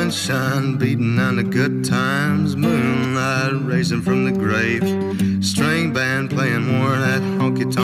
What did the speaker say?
sunshine beating on the good times, moonlight racing from the grave, string band playing more of that honky-tonk